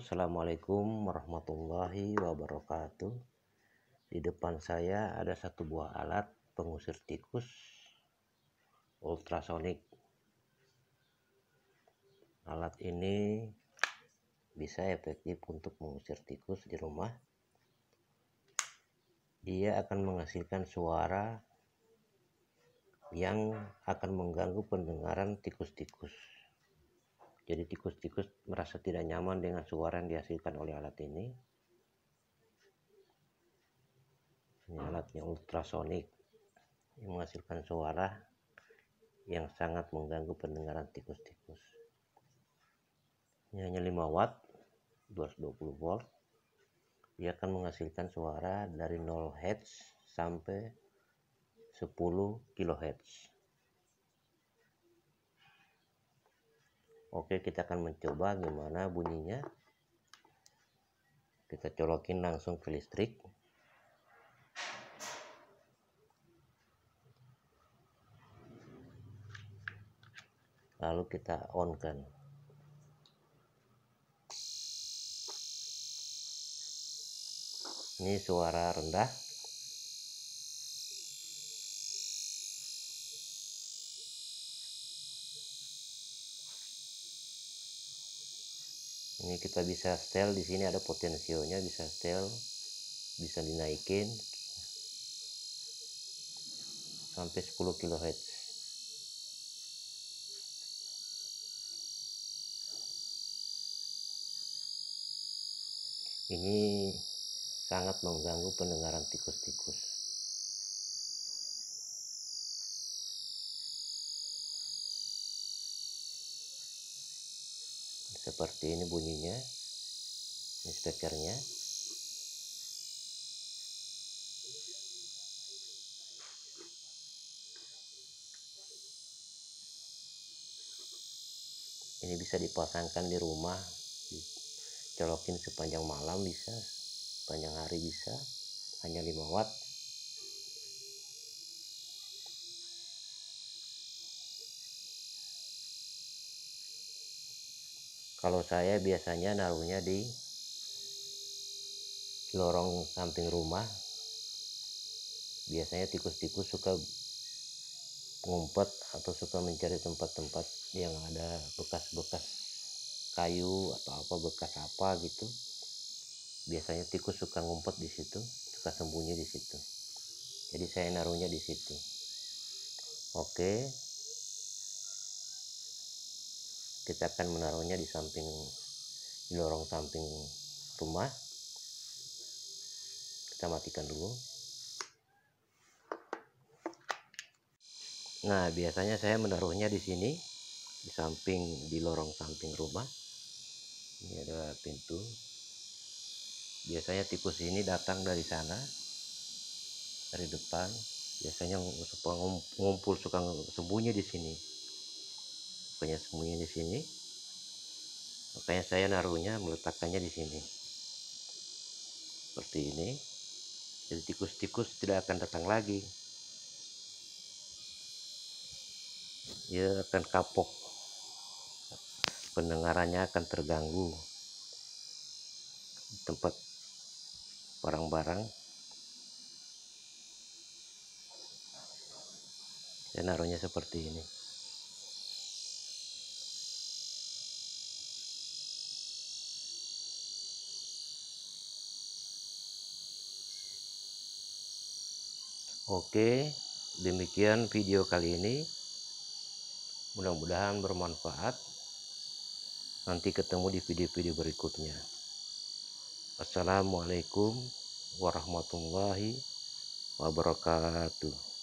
Assalamualaikum warahmatullahi wabarakatuh. Di depan saya ada satu buah alat pengusir tikus ultrasonik. Alat ini bisa efektif untuk mengusir tikus di rumah. Dia akan menghasilkan suara yang akan mengganggu pendengaran tikus-tikus. Jadi tikus-tikus merasa tidak nyaman dengan suara yang dihasilkan oleh alat ini. Ini alatnya ultrasonik yang menghasilkan suara yang sangat mengganggu pendengaran tikus-tikus. Ini hanya 5 watt, 220 volt. Dia akan menghasilkan suara dari 0 Hz sampai 10 kHz. Oke, kita akan mencoba gimana bunyinya. Kita colokin langsung ke listrik. Lalu kita on-kan. Ini suara rendah. Ini kita bisa setel, di sini ada potensionya, bisa setel, bisa dinaikin sampai 10 kHz. Ini sangat mengganggu pendengaran tikus-tikus. Seperti ini bunyinya. Ini speakernya. Ini bisa dipasangkan di rumah, dicolokin sepanjang malam bisa, sepanjang hari bisa, hanya 5 watt. Kalau saya biasanya naruhnya di lorong samping rumah. Biasanya tikus-tikus suka ngumpet atau suka mencari tempat-tempat yang ada bekas-bekas kayu atau apa, bekas apa gitu. Biasanya tikus suka ngumpet di situ, suka sembunyi di situ. Jadi saya naruhnya di situ. Oke, kita akan menaruhnya di lorong samping rumah. Kita matikan dulu. Nah, biasanya saya menaruhnya di sini, di lorong samping rumah. Ini ada pintu. Biasanya tikus ini datang dari sana, dari depan. Biasanya suka ngumpul, suka sembunyi di sini. Pokoknya sembunyi di sini. Makanya saya naruhnya, meletakkannya di sini. Seperti ini. Jadi tikus-tikus tidak akan datang lagi. Dia akan kapok. Pendengarannya akan terganggu. Tempat barang-barang. Saya naruhnya seperti ini. Oke, demikian video kali ini. Mudah-mudahan bermanfaat. Nanti ketemu di video-video berikutnya. Assalamualaikum warahmatullahi wabarakatuh.